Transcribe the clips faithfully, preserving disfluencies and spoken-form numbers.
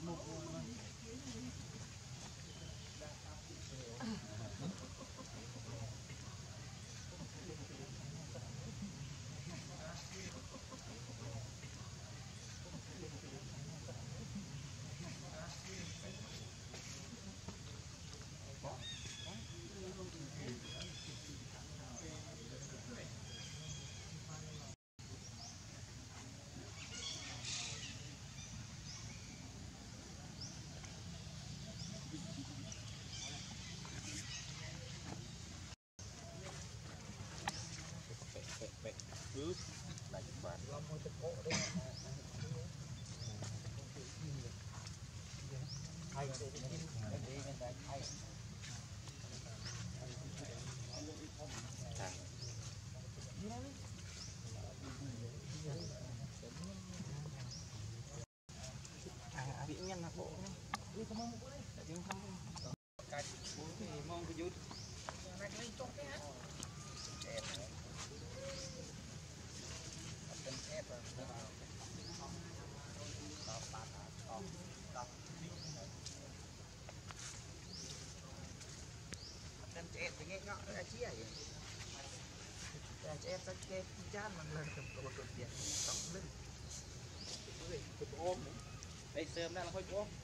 đây sớm ra là khôi cố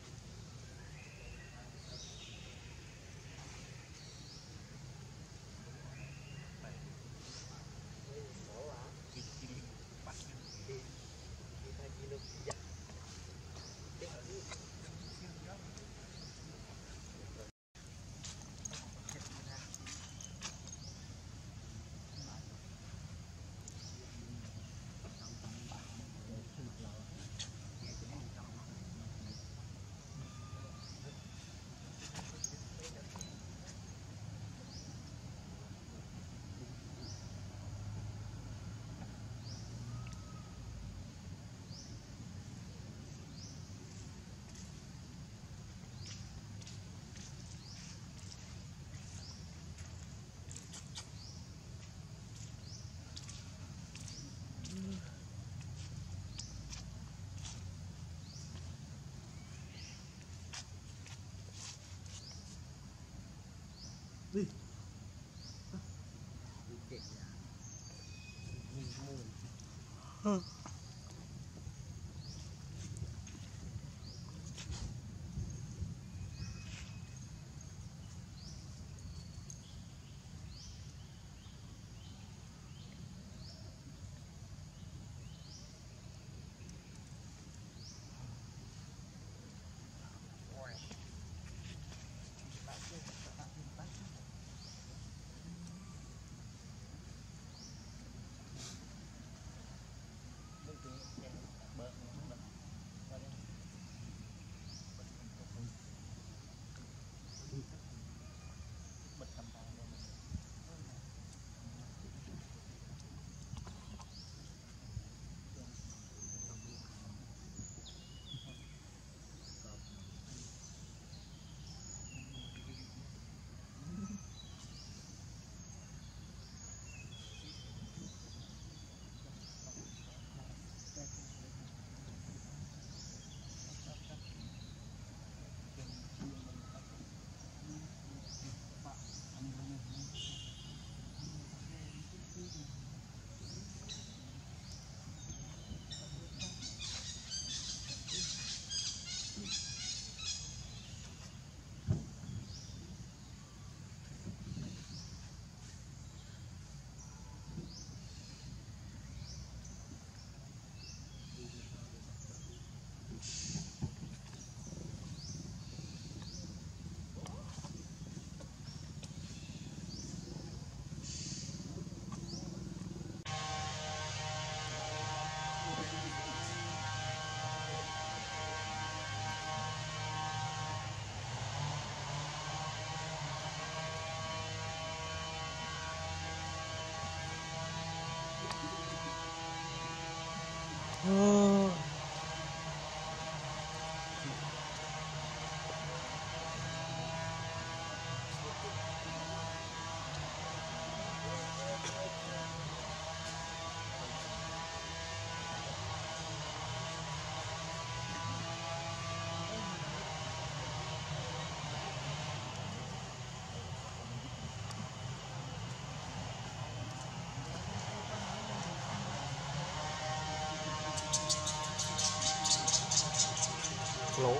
đi lỗ.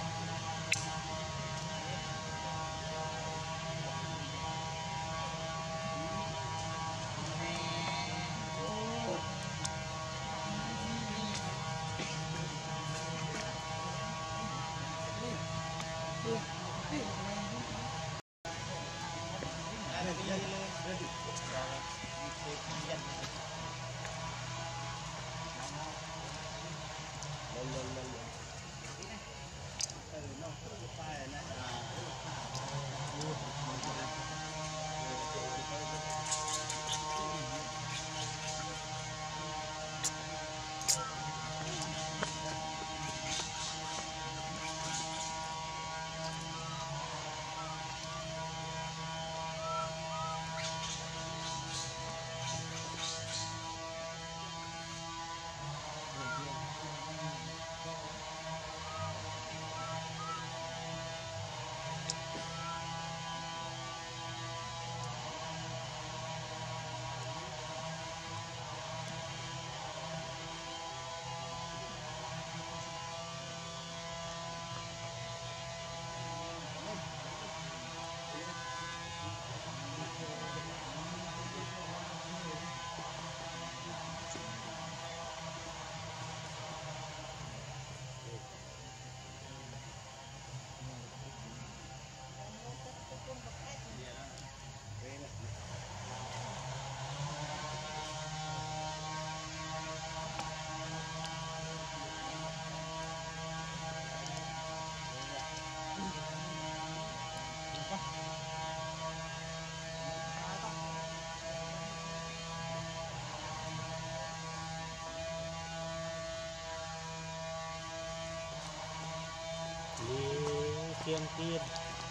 Tiên tiên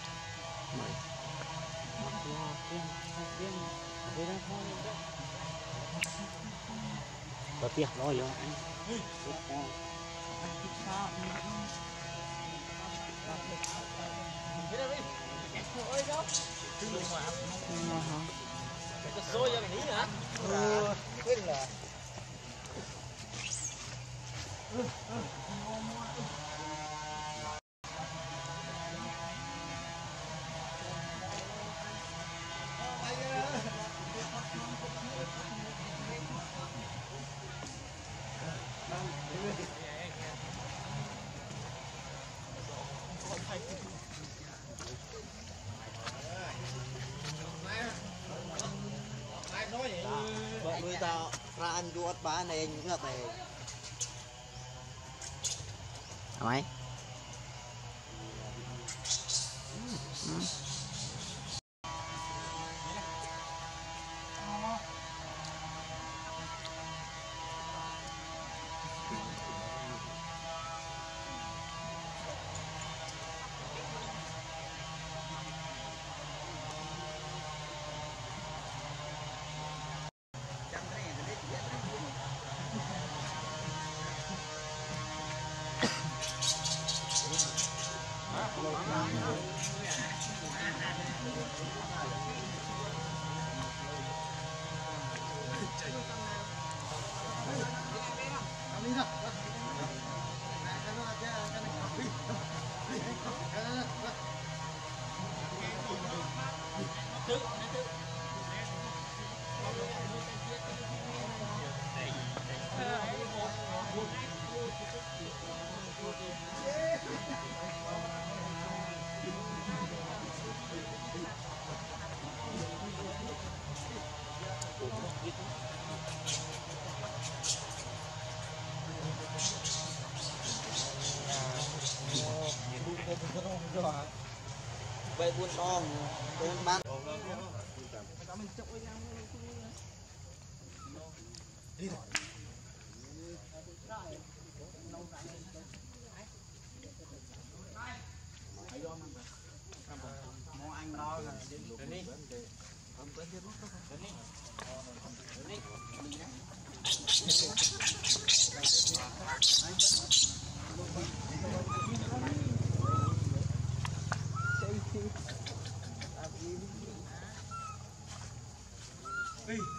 mày tiên tiên đây là thôi có tiền rồi rồi anh cái xôi cho cái ní hả? Ừ, quên là bọn nuôi tao ra ăn chuột bá này những ngập này mày vậy buôn to buôn bán đi thôi món ăn no rồi đến đi không có gì hết đến đi Hey.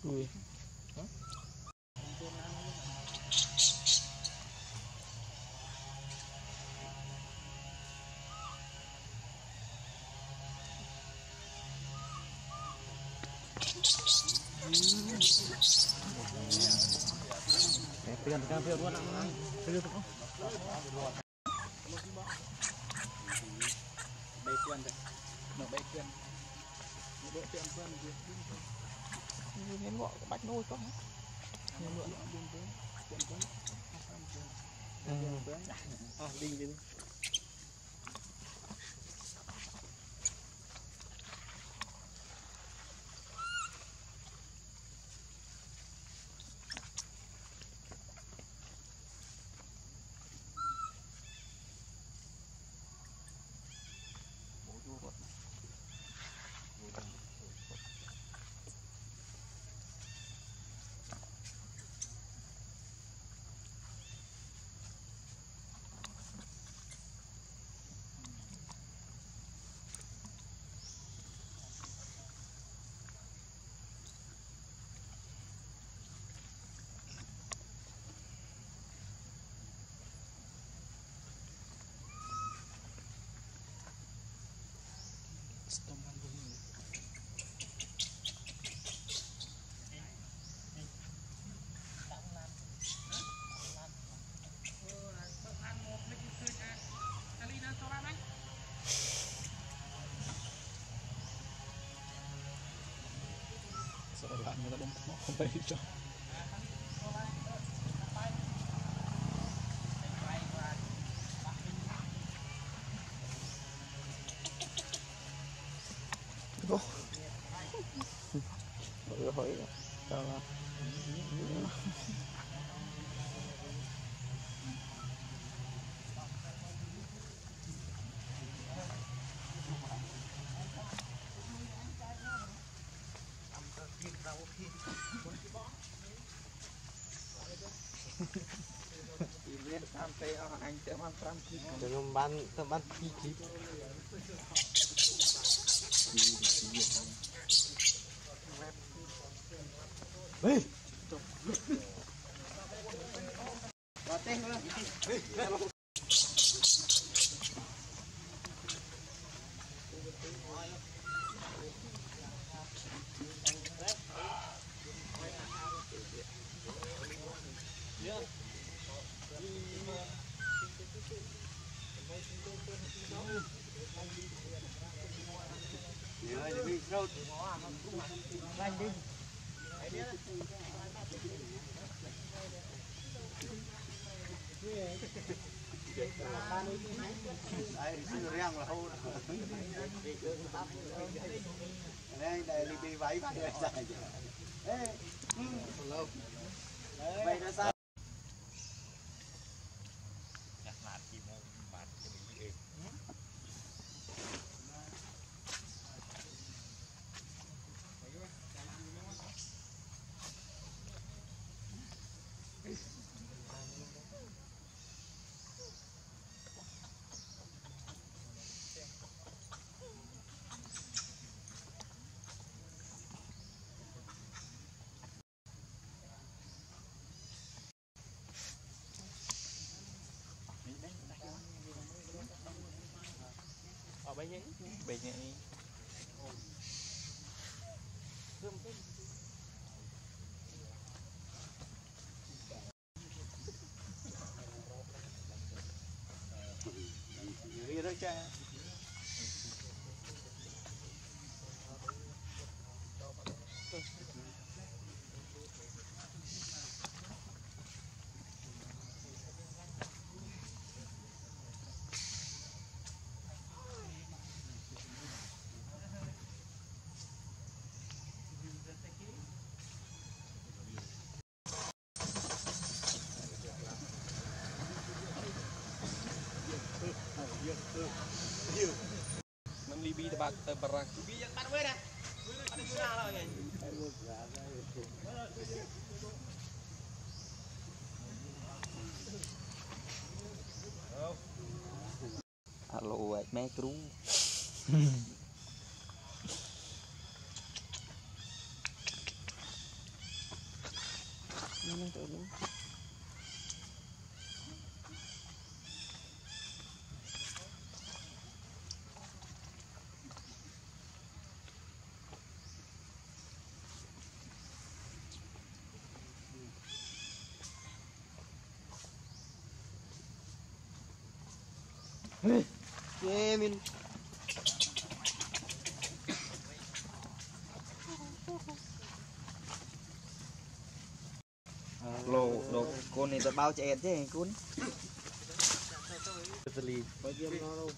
Ui. Tekan tekan phía luôn ạ. Phía luôn. Bacon đấy. Nó bacon. Nó độ tiệm cân việc đi thôi. Nên gọi bạch nôi có hả? Nhưng mà buông buông tiệm cân. Ừ. À đi đi. Sợ bạn người ta đông không phải cho. Rồi hỏi sao là Anh sẽ mang năm clip. đừng ban tao ban clip. Ê. Và tên nữa. Đây sư riêng là hô đây đây đi đi váy váy dài ê vậy là sao ở bên nhỉ bên nhỉ đi đó cha mình Libby đã bắt tới Barak Libby bắt với nè bắt đi ra rồi nhỉ alo mẹ cú Ghê mình. Lô đồ con này tao bao chạy chứ con. Bao nhiêu nó đâu.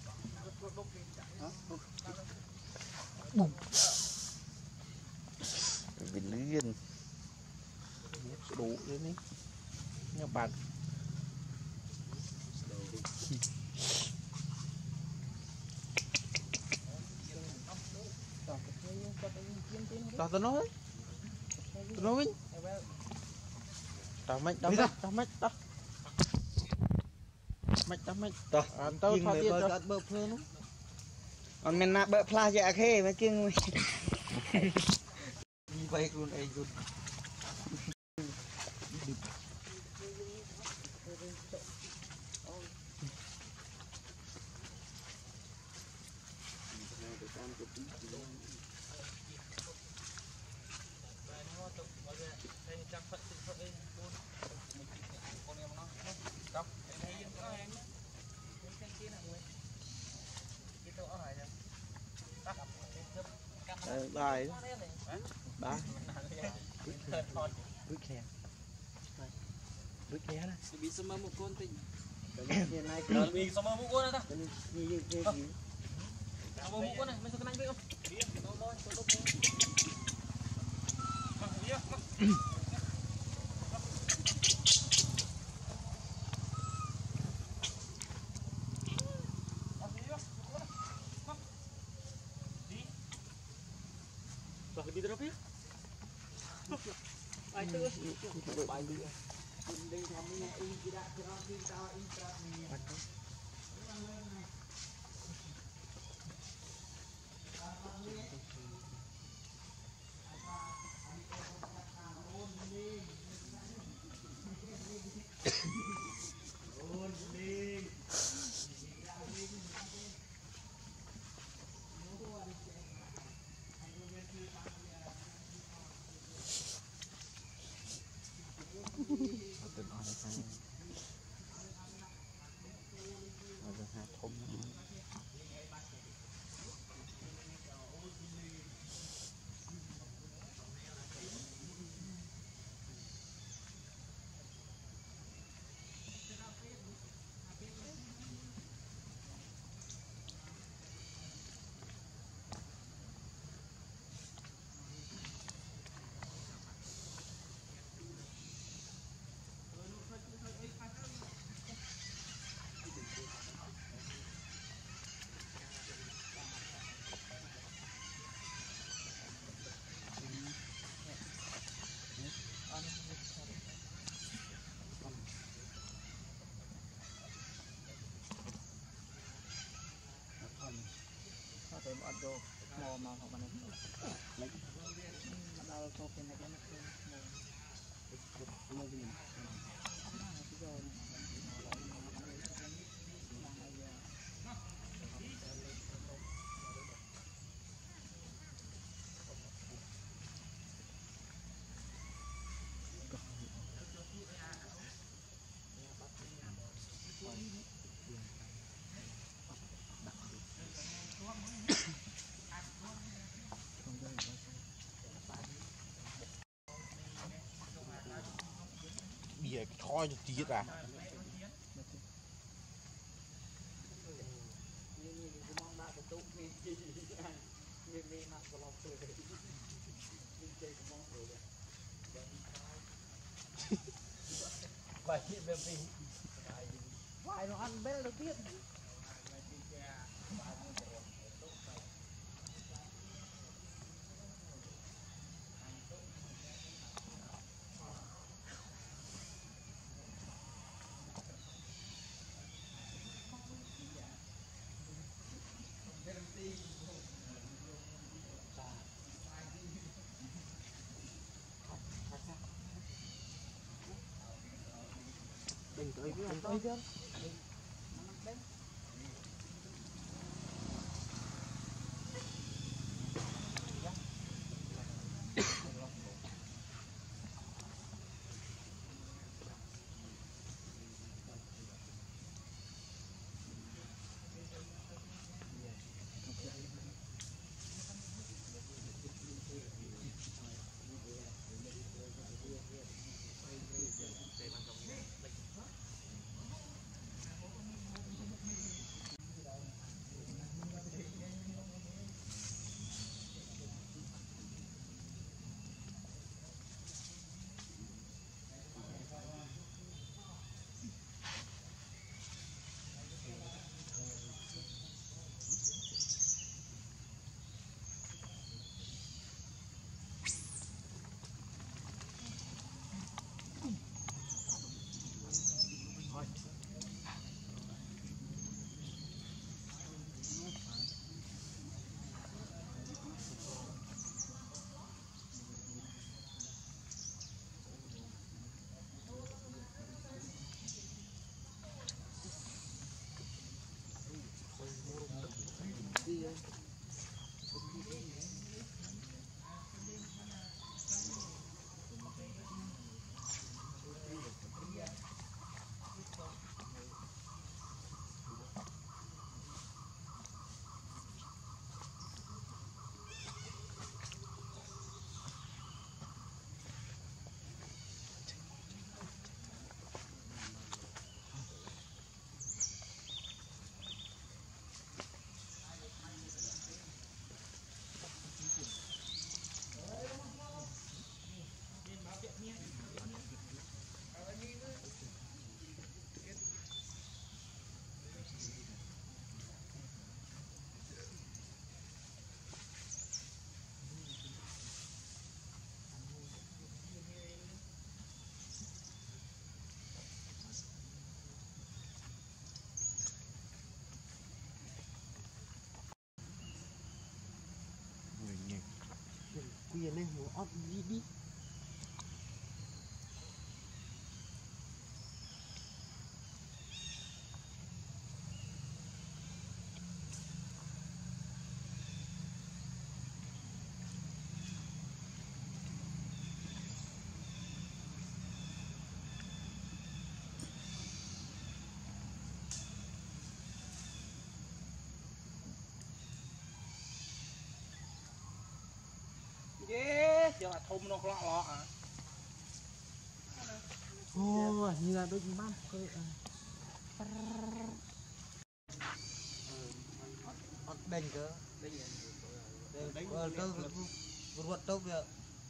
Bình liên. Đủ thế ní. Nha bạn. Tao tao nói. Tao nói. Tao mày tao mày tao mày tao. Mày tao mày. Tao tao thao tiết tao bơ phơ nó. Còn mình nạp bợ pla dạ khê mấy kiêng. Như vậy luôn ấy luôn. Bài ba Bước khe. Bước khe đó. Bị sơ mơ một con tình. Hiện nay Rồi bị sơ mơ một con đó ta. như như kia gì. Sơ mơ một con này, mình sẽ cái biết không? Biết, nó nói tôi tốt. Rồi đi đâu biết? Ai tư? Bài đi. Đây thầm nghe in chỉ đã cho nó đi tao in tao nè. Để bỏ vô mò mò hoặc này lấy bắt đầu tô cái này cái này bìa thôi cho tiết à. Bài về mình. vài nó ăn bé đầu tiên. Đừng tới cái tới chứ. vì nên hiểu ớt gì đi ghê giờ thùng nó lọ lọ à ô như là đôi mắt cái đánh cơ đánh cơ vượt vượt đâu kìa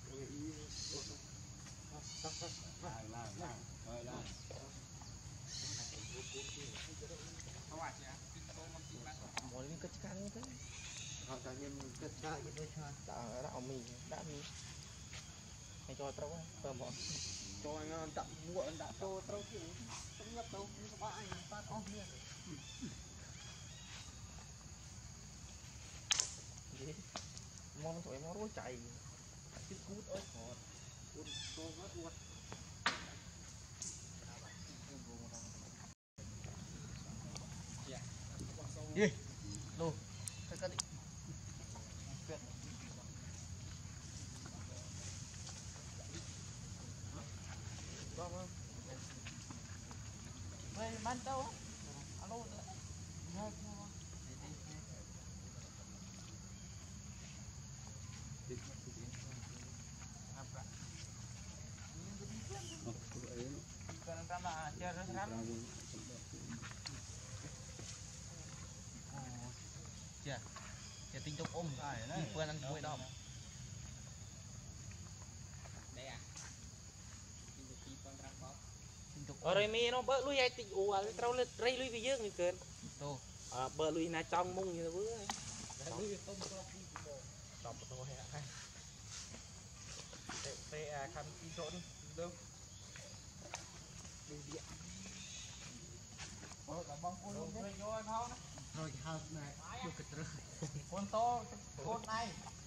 mỗi cái cắn thế họ cả nhân cái cha vậy thôi cha đã đã ông mình đã mình hay cho trâu ấy tờ bọn cho anh chậm muộn đã cho trâu kiểu không nhập đâu không có ai phát off liền gì mong tụi em nó chạy cái cút ơi họ cút to quá uất gì đâu cái cái về ban đâu alo Dạ tinh tốc ôm đi quên ăn quên đâu ở đây mi nó bớt lui ai tị ù à trâu lên rây lui vì dương như kền tô à bớt lui na trong mông như bữa đọc một tô hay tê à khăn đi trộn đâu rồi hao này được cái trơn con to con này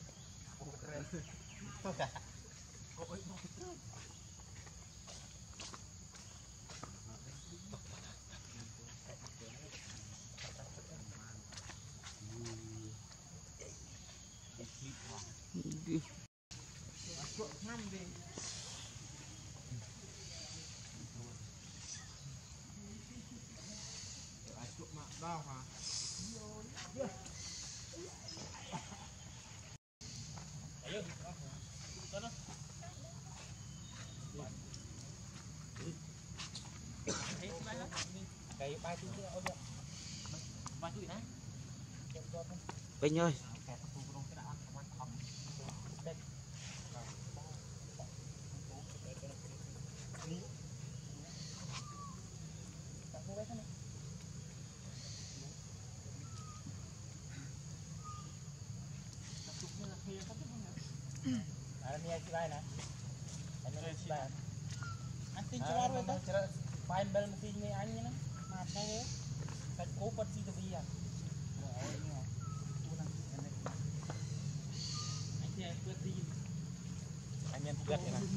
đau hả cái ba thứ nữa ba thứ nữa Vinh ơi anh đi đây nè anh đi đây anh tin cho rồi đó file bel mesin ni anh nhá mà đây cái cố vật gì thì à anh thì anh vật gì anh em vật này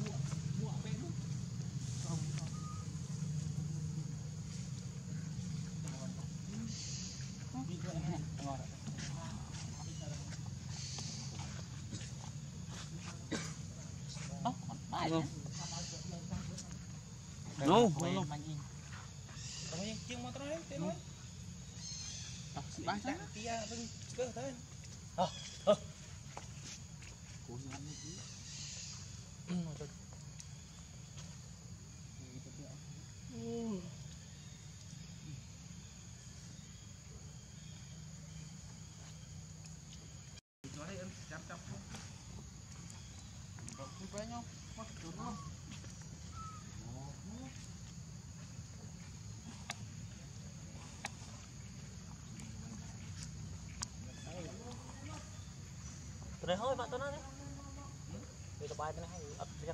no Kamu yang cium motor ni, tengok. ah si ba sana Dia pun ke kan. ah ah cố gắng đi cho đây em chăm chăm không đi với nhau mất đúng không Rồi thôi bạn tôi nói đấy. Bây giờ bài cái này hay ấp ra.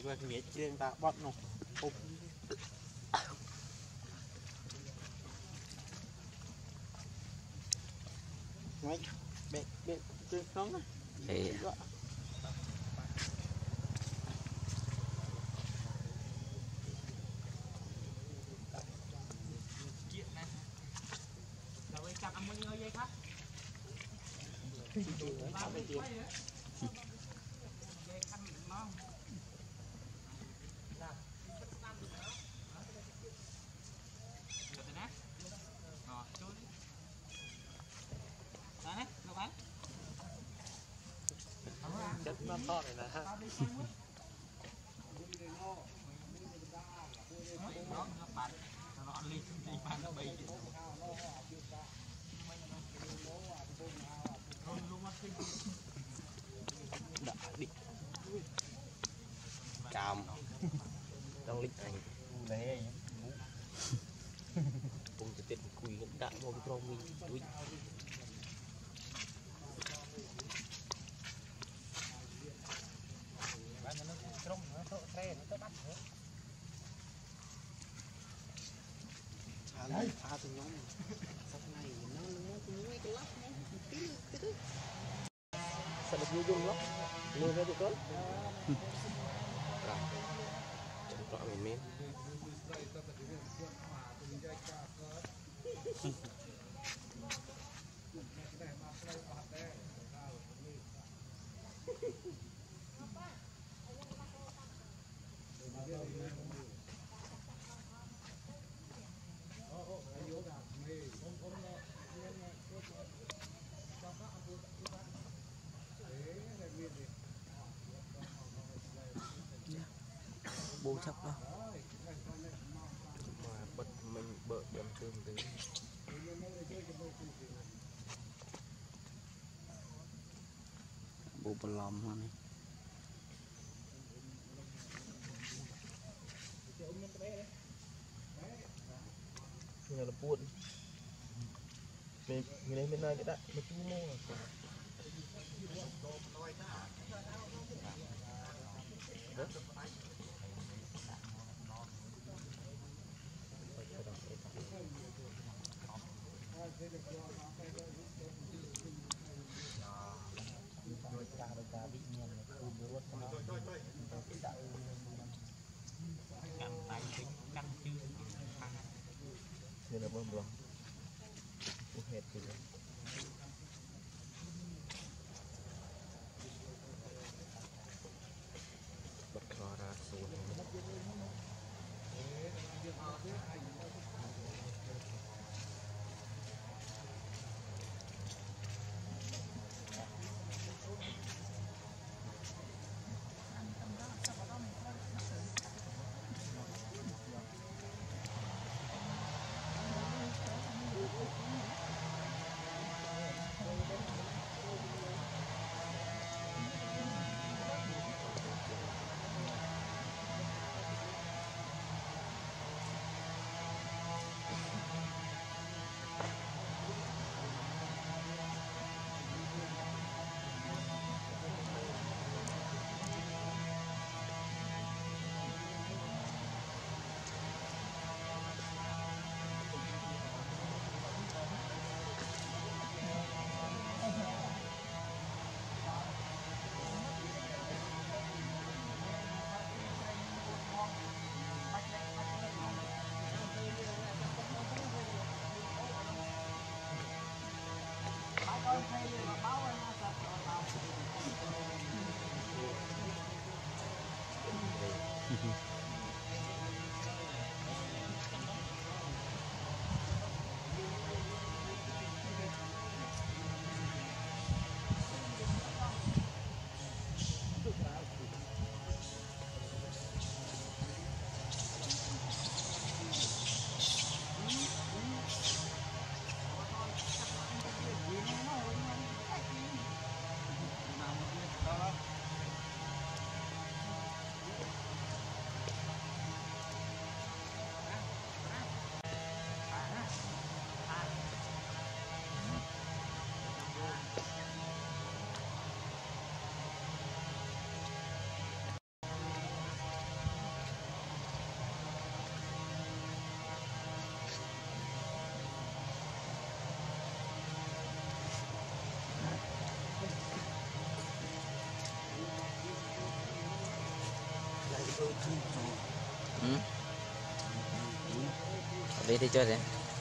vượt miết trên ta bọt nổ hụp mấy bẹ bẹ trên nóng á thì rồi chặt ăn bao nhiêu giây khác ba mươi giây khăn ngon chất nó to này là ha đã đi cam đang lịch anh đấy cùng cái tiền quỳ đã một cái rong mình quý bạn nó trong nó to tre nó to bắt nữa đấy pha từ nhóm sau này nó nó cũng mấy cái lắp nó cái cái thứ sao được vui dung lắm luôn ra được con chẳng rõ mình mến bố chắc đó mà bật mình bợ đầm thương tới bố bật lòng hoa này như là buồn mình mình đây bên này cái đại nó chung mô như là bơm bơm hết thì bật kho ra vậy thì chơi đấy.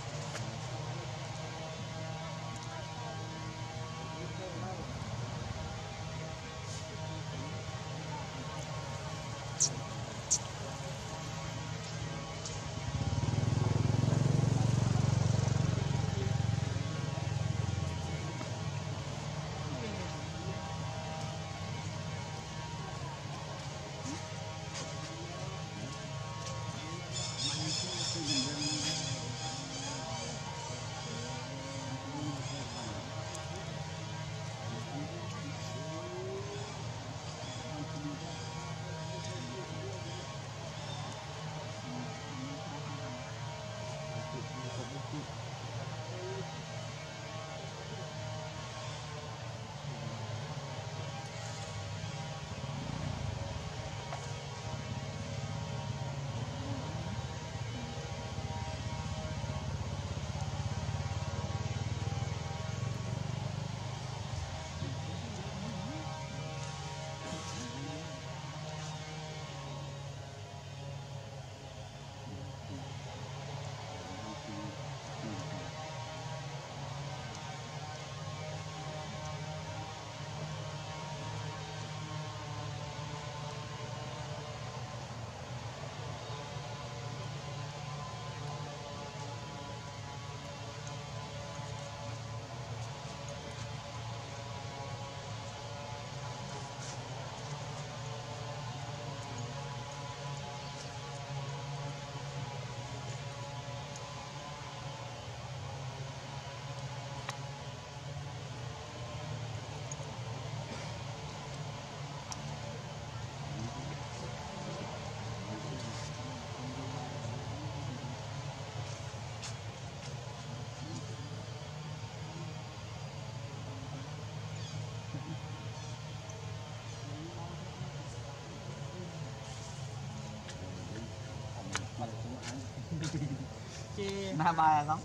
Na bài không?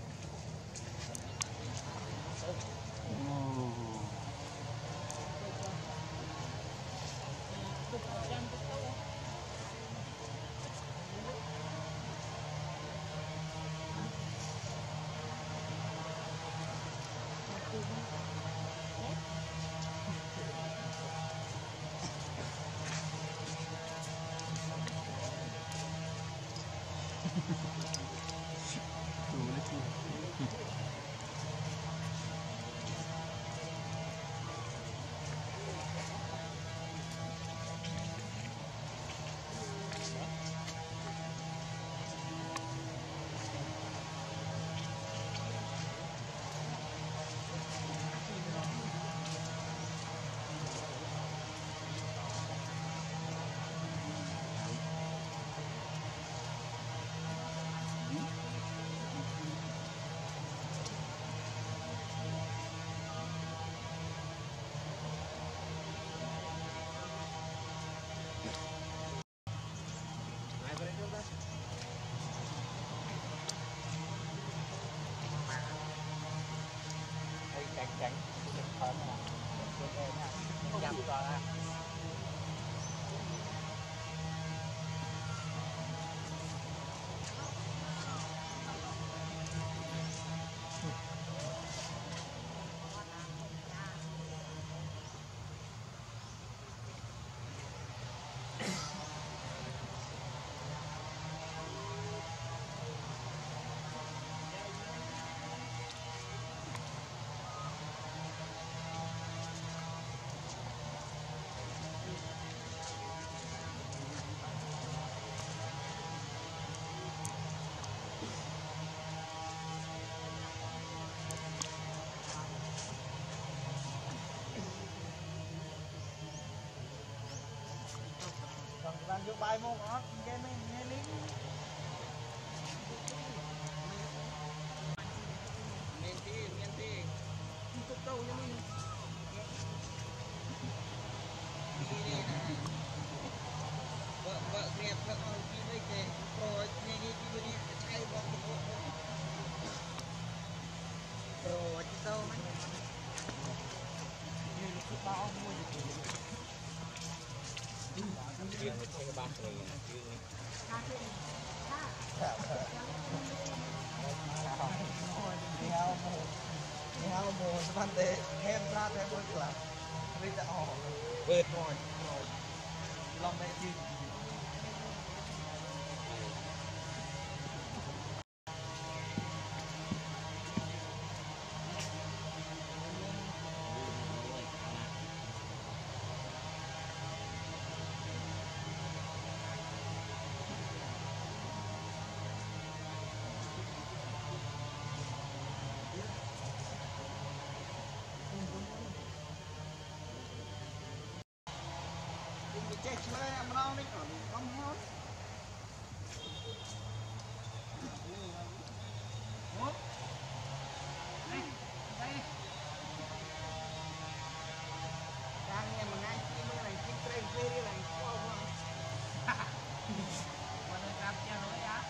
Cánh cánh hơn là nhằm vào là làm vô bài môn ớt cái mấy nghe lý miền ti miền ti cục câu cho mình vợ vợ đẹp vợ ông đi đây kề rồi nghe đi đi đi chạy bọc rồi chứ đâu mấy nhìn cái bao mua được dương cái ba người dương đi hao đi hao mồ sắp tới em ra thêm một lần bây giờ họ về rồi rồi lòng đây chi chết chơi em đâu đấy còn không hết đang nghe mà ngay khi mới này khi tren về đi này qua qua qua nơi cam chia nói á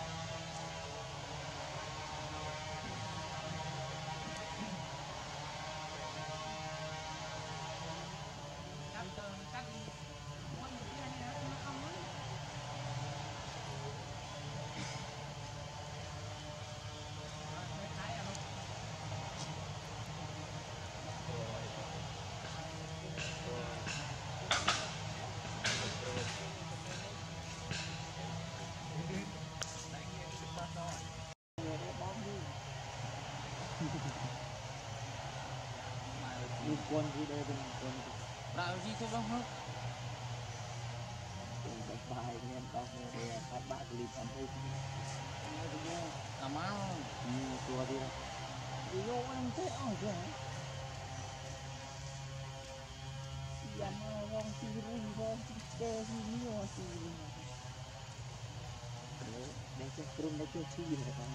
cam tơ cam đi quân đi đây bên quân đạo gì không đâu hết bài em tao nghe các bạn clip ăn đây làm áo như tua đi đi vô anh thế ơi chứ dám vòng chi rung vòng chi kê chi nhiều chi để cho krum để cho chi là con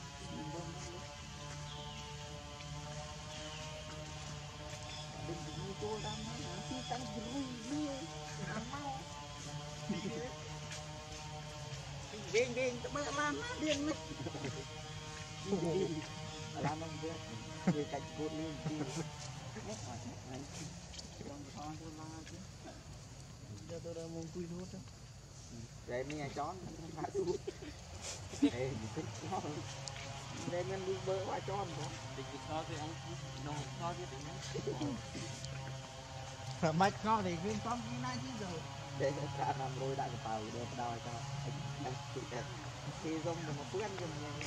đừng như cô đang nói chi tăng rung nhiều ăn mau điên điên tụi bay làm điên đấy làm không biết về cạnh cột lên đi hết hỏi này trong con tôi la chứ giờ tôi đã muốn tui nốt đó để nghe chón phá tui để thích nó để mình đi bơi qua chón đó thì cái kho thì ông nó kho thì nó mạch kho thì nguyên phong như này chứ rồi để cả năm rồi đã cái tàu để đào cho anh chị đẹp khi giống mà quen rồi mình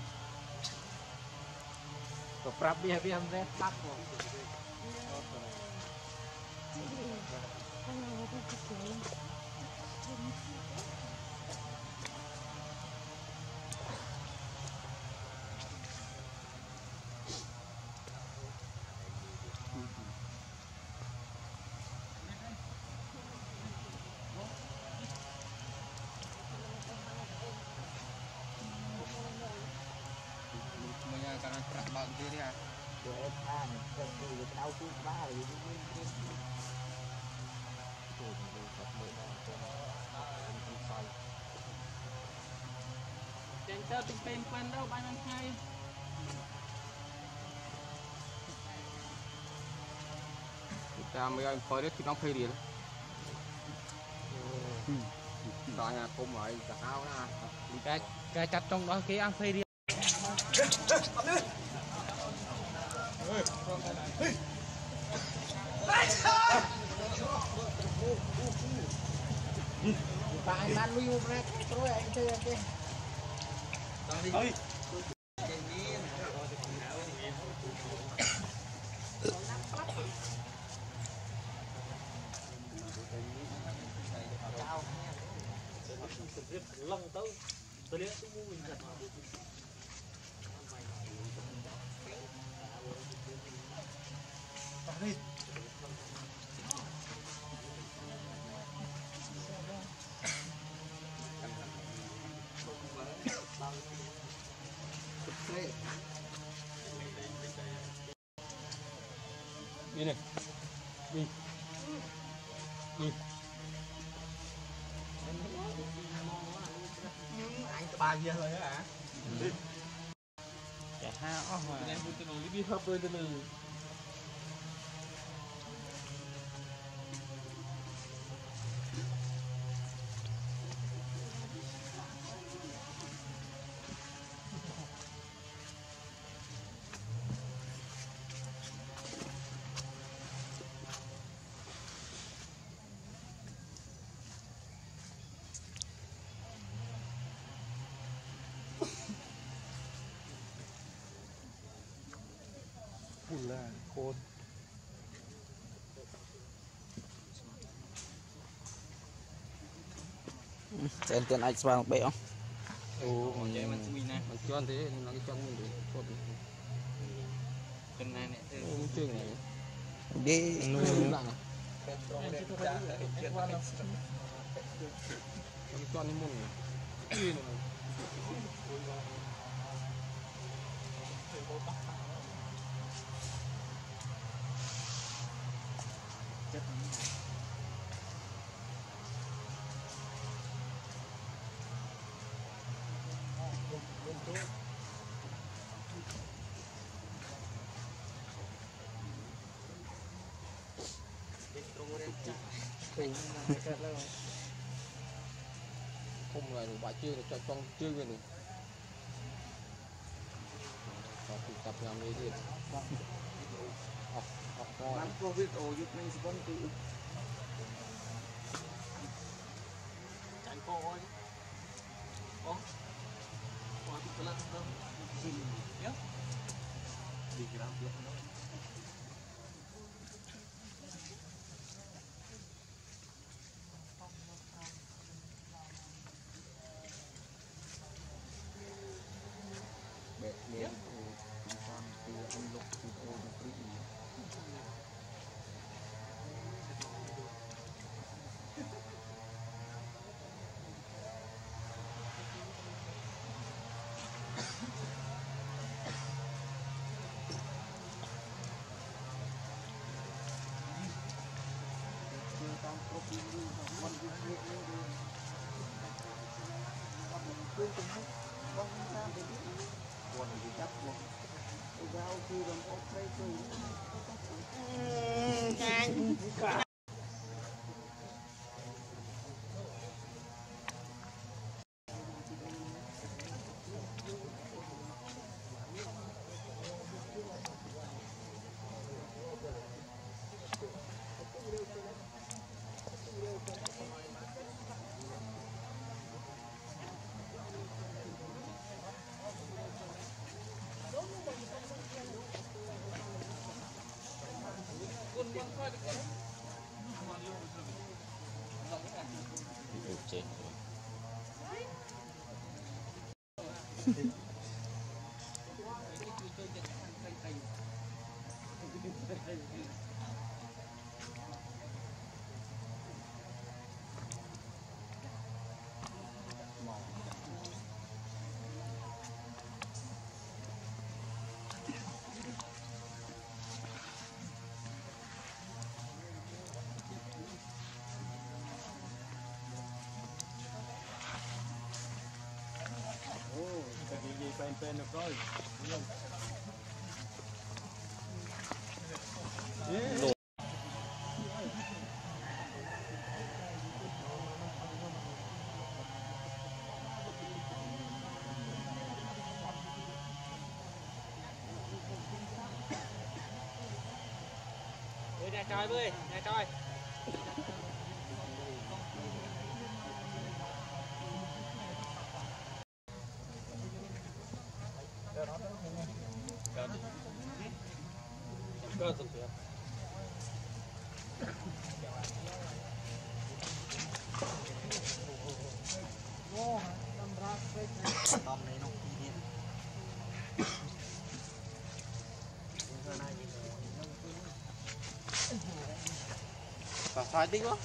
có prap bia bia em red tắt rồi karena kerak banget dia ya. Dua kan, terus tahu tuh bah, ini ini. Tuh, tuh, satu lagi. Jangan terlalu pen-pen đâu, banyak ngay. Kita ambil info dia kita phê đi. Đó nhà cùng lại cả sao đó. Cái cái chặt trong đó cái ăn phê đi. Bạn bạn lưu ra rồi anh chơi cái. Ơi. Lông tới tôi liếc tôi mua mình thật đi đi này đi đi anh ba giờ rồi đó hả? Chả ha ó hòa. Em buồn từ nồi đi hấp lên từ nồi. là côn trên trên anh sang bể không ồ vậy mình chui nè mình cho thế nó cái chân mình được chân này này chơi này đi nuôi nặng cho nên muốn không là đủ bãi chưa cho con chưa về được và tụ tập làm gì thì học học coi nắm covid ồ giúp mình vẫn tự chạy cô ơi có có cái lần đâu nhớ đi cái làm việc đó bẹt bẹt chúng ta từ anh lục từ ô từ từ pen pen được rồi nè trời ơi nè trời và xoay tích quá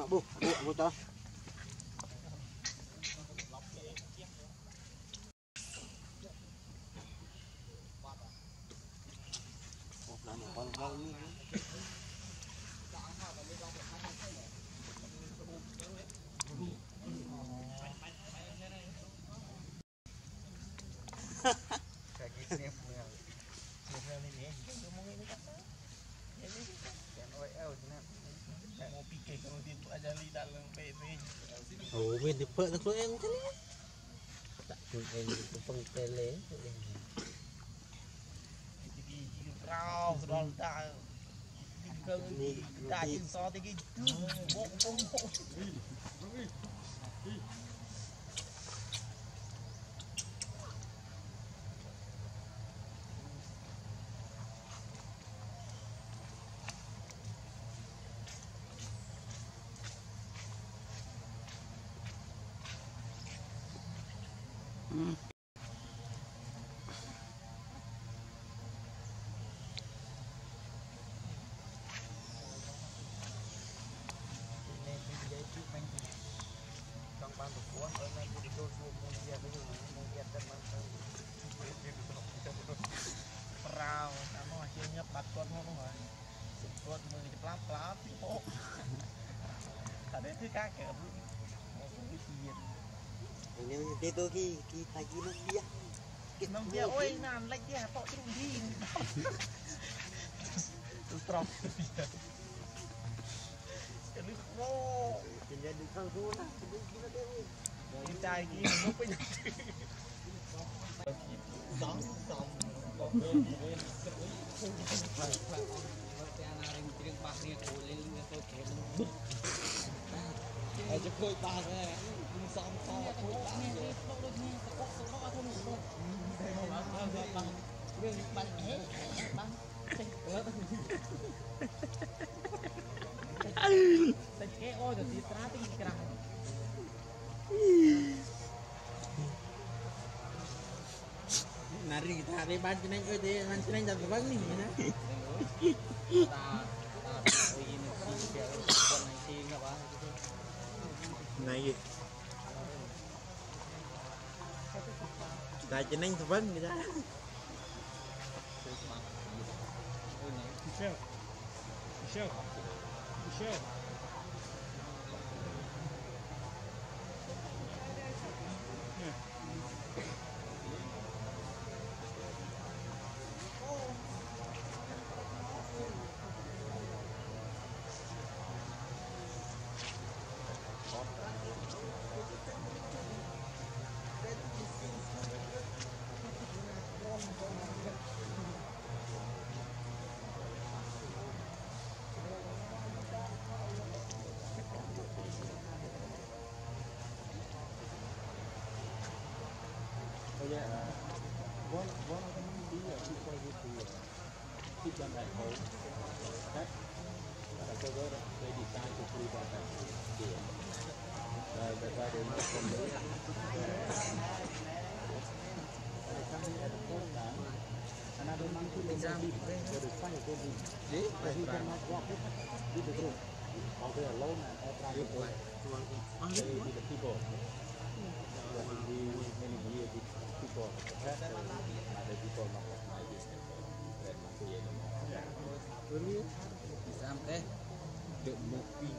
buộc buộc buộc cho ủa mình thì phơi được em thế này tụi em cũng phân tê lé rau rồi ta cơn ta chừng so thì cái bộ bộ bộ trong ban tổ quốc ở đây đi đôi xuống mua gì bây giờ mua gì tân mang tới rau ta nói chưa nhập bắt con không phải con mười pláp pláp thì bộ ở đây thứ cá kẹp một cái tiền nếu như tôi khi khi thay cái nước kia cái nông kia ôi nàn lấy kia tọt cái đồng gì tôi trọc cái nước vô thì nên đi thâu thu đó cái chai kia nó bây giờ đóng đóng ở chỗ khơi ba này xong xong khơi ba rồi cái ôi rồi thì tra tinh cái nào nari kita ada ban jeneng oi de ban jeneng dan bang ni na ta ta oi ni si dia con này si ngap ah này ta jeneng tu bang ni dah Michel Michel Michel yeah, one one of them be a people with the keep them at home. That that's the word they decide to put that at here. Uh, that's why they must come there. They come here at the first time. Another month to exam. So they find a good day. But he cannot walk with with the group. Out there alone and all private. They with the people. We many years people ada people not like this dan masih ada really sampai the movie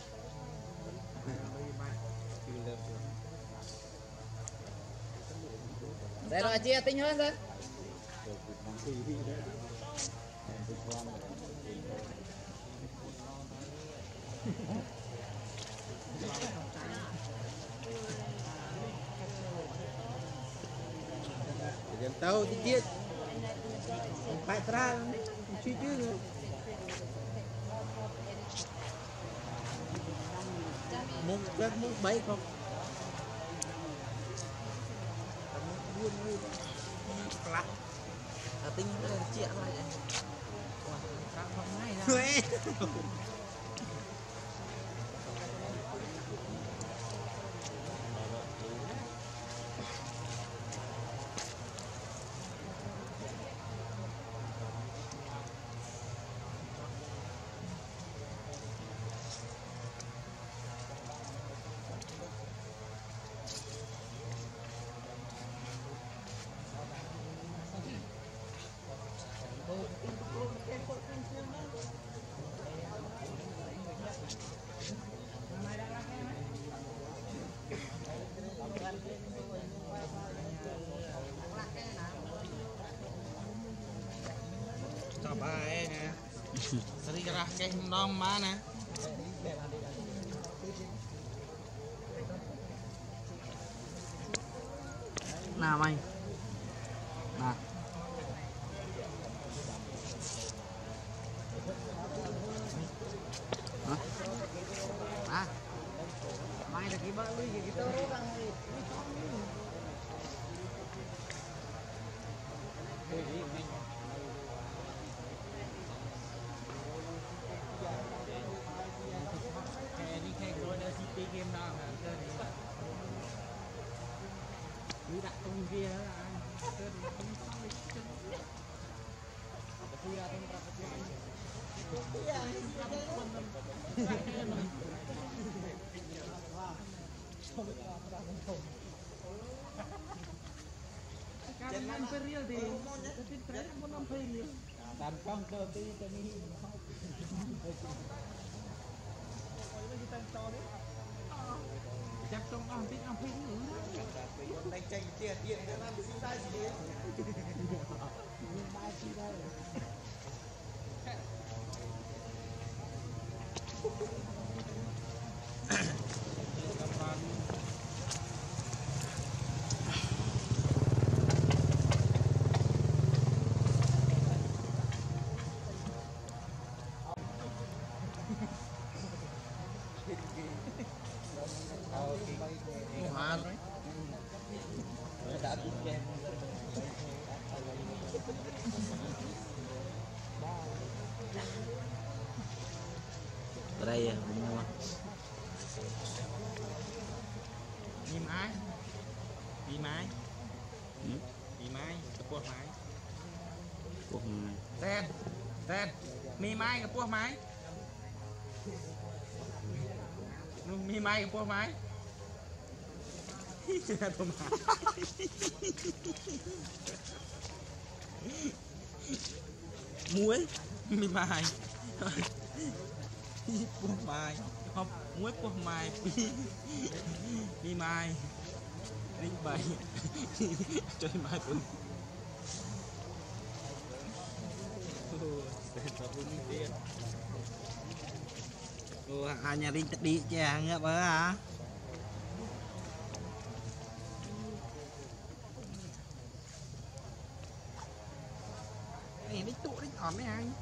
đây rồi chia tính hơn rồi Jangan tahu dikit. Empat terang ni cuci je. Mungkin mung baik kok. Kamu buôn buôn pelak. Tapi ni cik lah je. Wah, tak ramai dah. cái non má nè nào mày nào hả à mày là cái bao nhiêu cái tao đang game nào cứ đặt con kia là Jangan imperial di, tapi tren pun imperial. Tampang ke tu kami. Chắc trong ông biết ông biết nữa. Đánh tranh tiền tiền để làm gì sai gì đấy. Sai gì đây. Ở đây cũng mua đi mái đi mái ừ? Đi mái cái buộc mái buộc mái tên tên mi mái cái buộc mái mi mái cái buộc mái muối mi mái buộc mái không muối buộc mái mi mái linh bảy chơi mai tuần à nhà đi đi chè nghe bớ hả này đi tụ đánh ỏn đấy anh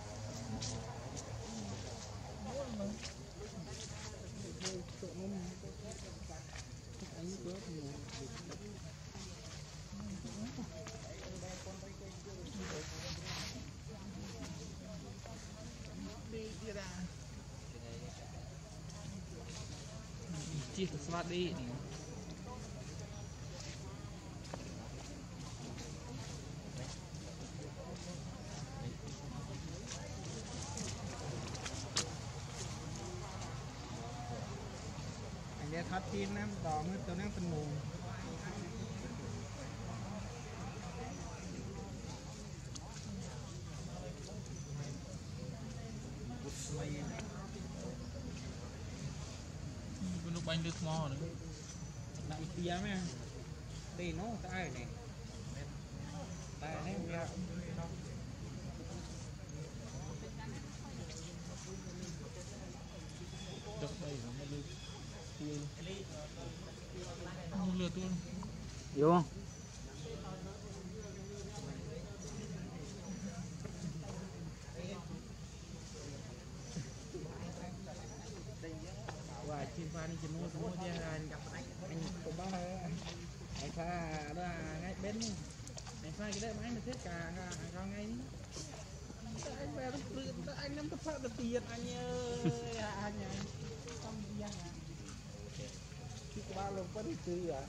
chia sẻ smart đi anh đã thoát tin em đỏ mới tôi đang phân mù bánh nước mò nữa đại kia mấy đây nó cái này đây này nha chụp đây nó lừa tôi lừa tôi vô không chim pha đi chim mua mua ra anh gặp anh anh cũng bao anh pha đó là ngay bên anh pha cái đấy mà anh được hết cả con ngay anh về anh nắm tập phát được tiền anh ơi anh này không đi ăn à chứ có bao lâu vẫn từ à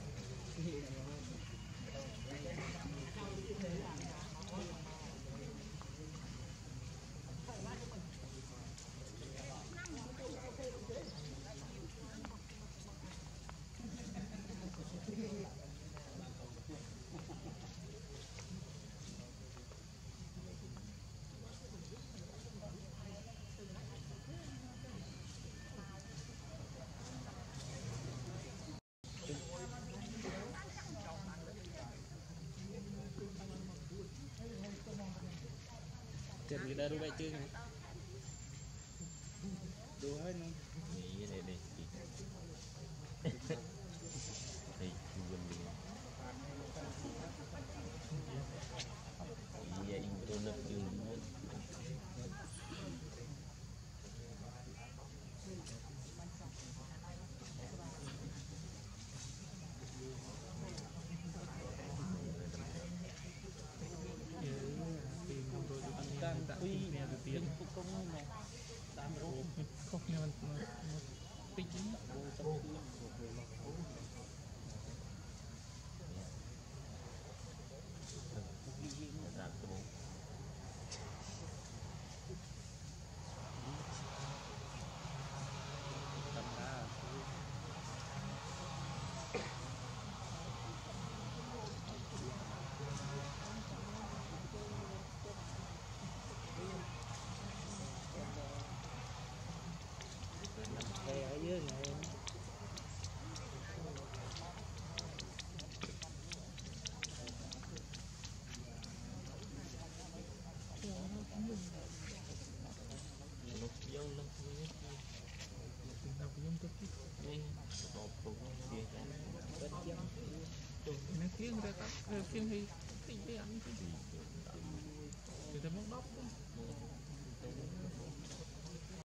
Jadi dah rubek je kan. Đồ hết luôn. Nghĩ này đây thì thì quên đi. Vậy tôi lập trường Uy, tiền cũng không này. Đám rô. Không nghe mình pin chính. Nó khiến người ta khiến thì thì cái anh thì người ta mất đốc